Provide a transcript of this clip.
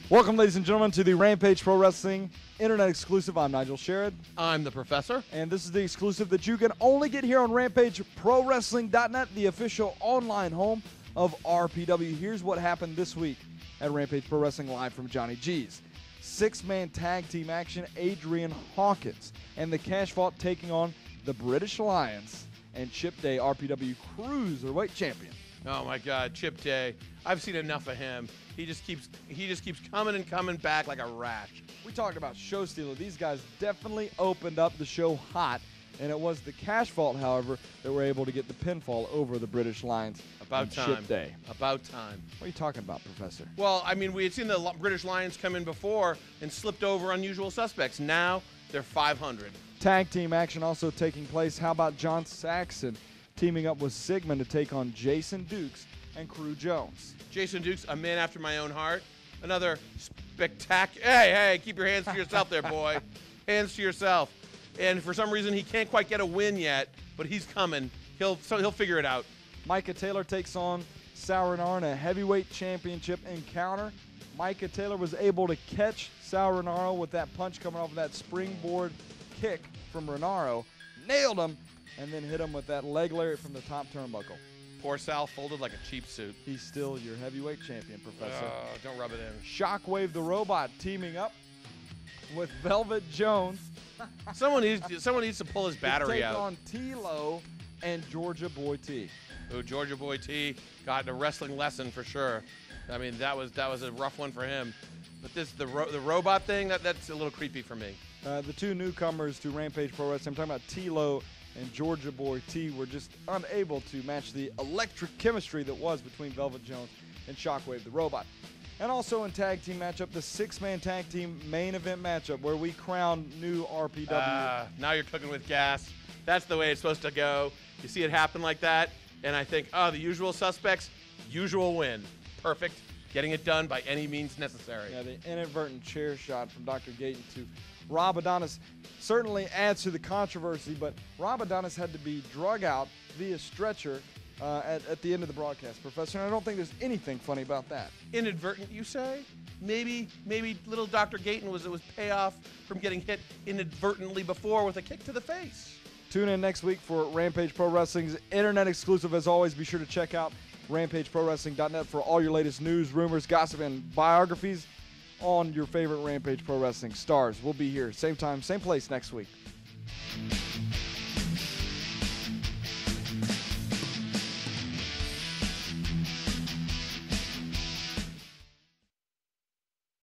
Welcome, ladies and gentlemen, to the Rampage Pro Wrestling Internet exclusive. I'm Nigel Sherrod. I'm the Professor. And this is the exclusive that you can only get here on RampageProWrestling.net, the official online home of RPW. Here's what happened this week at Rampage Pro Wrestling live from Johnny G's. Six-man tag team action, Adrian Hawkins and the Cash Vault taking on the British Lions and Chip Day, RPW Cruiserweight Champion. Oh my God, Chip Day. I've seen enough of him. He just keeps coming and coming back like a rash. We talked about show stealer. These guys definitely opened up the show hot, and it was the Cash Vault, however, that were able to get the pinfall over the British Lions. About time. Chip Day. About time. What are you talking about, Professor? Well, I mean, we had seen the British Lions come in before and slipped over unusual suspects. Now they're 500. Tag team action also taking place. How about John Saxon teaming up with Sigmund to take on Jason Dukes and Crew Jones? Jason Dukes, a man after my own heart. Another spectacular. Hey, keep your hands to yourself there, boy. Hands to yourself. And for some reason, he can't quite get a win yet, but he's coming. He'll figure it out. Micah Taylor takes on Sauernar in a heavyweight championship encounter. Micah Taylor was able to catch Sauernar with that punch coming off of that springboard kick from Renaro. Nailed him, and then hit him with that leg lariat from the top turnbuckle. Poor Sal folded like a cheap suit. He's still your heavyweight champion, Professor. Oh, don't rub it in. Shockwave the Robot teaming up with Velvet Jones. Someone needs to pull his battery out. Take on T-Lo and Georgia Boy T. Oh, Georgia Boy T got a wrestling lesson for sure. I mean, that was a rough one for him. But the robot thing, that's a little creepy for me. The two newcomers to Rampage Pro Wrestling, I'm talking about T-Lo and Georgia Boy T, were just unable to match the electric chemistry that was between Velvet Jones and Shockwave the Robot. And also in tag team matchup, the six-man tag team main event matchup where we crown new RPW. Now you're cooking with gas. That's the way it's supposed to go. You see it happen like that, and I think, the usual suspects, usual win. Perfect. Getting it done by any means necessary. Yeah, the inadvertent chair shot from Dr. Gayton to Rob Adonis certainly adds to the controversy, but Rob Adonis had to be drug out via stretcher at the end of the broadcast, Professor, and I don't think there's anything funny about that. Inadvertent, you say? Maybe little Dr. Gayton was payoff from getting hit inadvertently before with a kick to the face. Tune in next week for Rampage Pro Wrestling's internet exclusive. As always, be sure to check out RampageProWrestling.net for all your latest news, rumors, gossip, and biographies on your favorite Rampage Pro Wrestling stars. We'll be here, same time, same place next week.